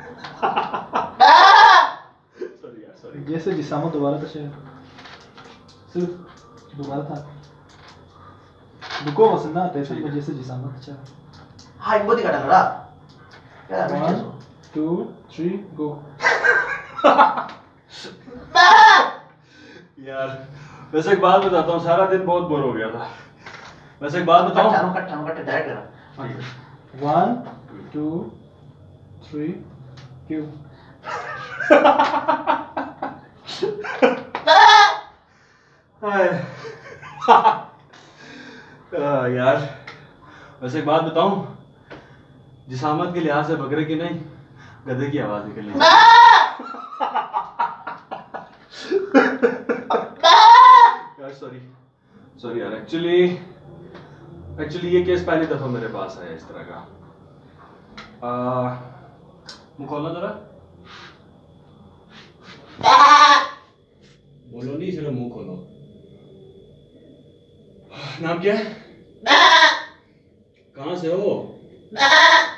Sorry यार sorry. जैसे जिसामत दोबारा तो सिर्फ दोबारा था रुको वसना तैसे में जैसे जिसामत अच्छा हाँ इनको दिखा डाला यार 1 2 3 गो यार वैसे एक बात बताता हूँ, सारा दिन बहुत बोर हो गया था। वैसे एक बात बताऊँ, कट डायरेक्ट करा 1 2 3 क्यों यार वैसे एक बात बताऊं, जिसामत के लिहाज से बकरे की नहीं गधे की आवाज निकलनी चाहिए। यार सॉरी सॉरी यार, एक्चुअली ये केस पहली दफा मेरे पास आया इस तरह का। मुंह खोलना जरा, बोलो नहीं, सिर्फ मुंह खोलो। नाम क्या है? कहाँ से हो?